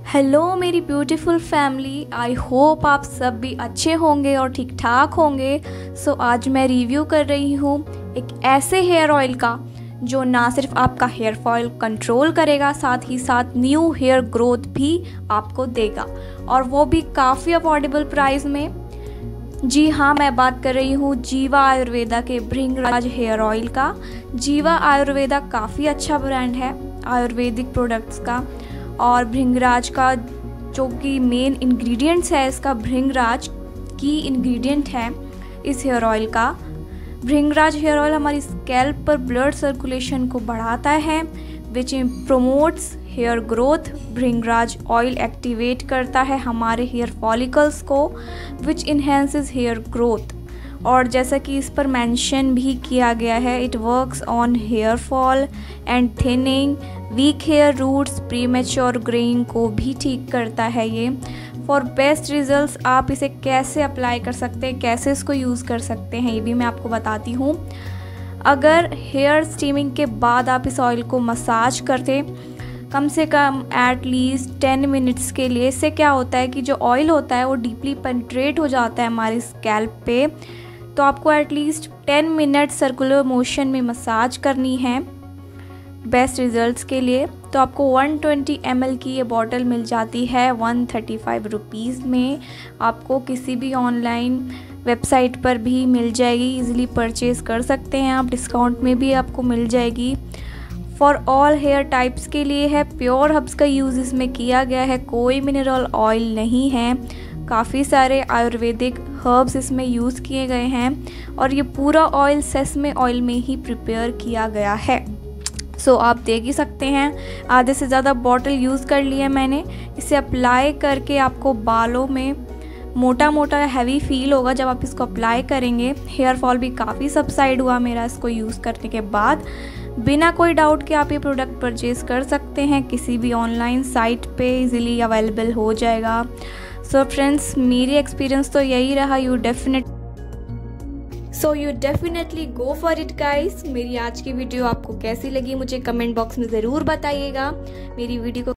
Hello मेरी beautiful family, I hope आप सब भी अच्छे होंगे और ठीक ठाक होंगे। आज मैं रिव्यू कर रही हूँ एक ऐसे हेयर ऑयल का जो ना सिर्फ आपका हेयर फॉल कंट्रोल करेगा, साथ ही साथ न्यू हेयर ग्रोथ भी आपको देगा, और वो भी काफ़ी अफोर्डेबल प्राइस में। जी हाँ, मैं बात कर रही हूँ जीवा आयुर्वेदा के भृंगराज हेयर ऑयल का। जीवा आयुर्वेदा काफ़ी अच्छा ब्रांड है आयुर्वेदिक प्रोडक्ट्स का, और भृंगराज का जो कि मेन इंग्रेडिएंट्स है, इसका भृंगराज की इंग्रेडिएंट है इस हेयर ऑयल का। भृंगराज हेयर ऑयल हमारी स्कैल्प पर ब्लड सर्कुलेशन को बढ़ाता है, which promotes hair growth. Bhringraj oil activate करता है हमारे हेयर फॉलिकल्स को, विच इन्हेंसेस हेयर ग्रोथ। और जैसा कि इस पर मेंशन भी किया गया है, it works on hair fall and thinning, weak hair roots, premature greying को भी ठीक करता है ये। फॉर बेस्ट रिजल्ट्स आप इसे कैसे अप्लाई कर सकते हैं, कैसे इसको यूज़ कर सकते हैं, ये भी मैं आपको बताती हूँ। अगर हेयर स्टीमिंग के बाद आप इस ऑयल को मसाज करते कम से कम एटलीस्ट 10 मिनट्स के लिए, इससे क्या होता है कि जो ऑयल होता है वो डीपली पेनिट्रेट हो जाता है हमारी स्कैल्प पे। तो आपको एटलीस्ट 10 मिनट सर्कुलर मोशन में मसाज करनी है बेस्ट रिजल्ट्स के लिए। तो आपको 120 ml की ये बॉटल मिल जाती है 135 रुपीज़ में। आपको किसी भी ऑनलाइन वेबसाइट पर भी मिल जाएगी, इजीली परचेज़ कर सकते हैं आप, डिस्काउंट में भी आपको मिल जाएगी। फॉर ऑल हेयर टाइप्स के लिए है, प्योर हर्ब्स का यूज़ इसमें किया गया है, कोई मिनरल ऑयल नहीं है। काफ़ी सारे आयुर्वेदिक हर्ब्स इसमें यूज़ किए गए हैं, और ये पूरा ऑयल सेसमे ऑयल में ही प्रिपेयर किया गया है। आप देख ही सकते हैं, आधे से ज़्यादा बॉटल यूज़ कर लिया मैंने। इसे अप्लाई करके आपको बालों में मोटा मोटा हैवी फील होगा जब आप इसको अप्लाई करेंगे। हेयर फॉल भी काफ़ी सबसाइड हुआ मेरा इसको यूज़ करने के बाद। बिना कोई डाउट के आप ये प्रोडक्ट परचेज़ कर सकते हैं, किसी भी ऑनलाइन साइट पे इजीली अवेलेबल हो जाएगा। फ्रेंड्स, मेरी एक्सपीरियंस तो यही रहा। You definitely go for it guys. मेरी आज की वीडियो आपको कैसी लगी मुझे कमेंट बॉक्स में ज़रूर बताइएगा। मेरी वीडियो को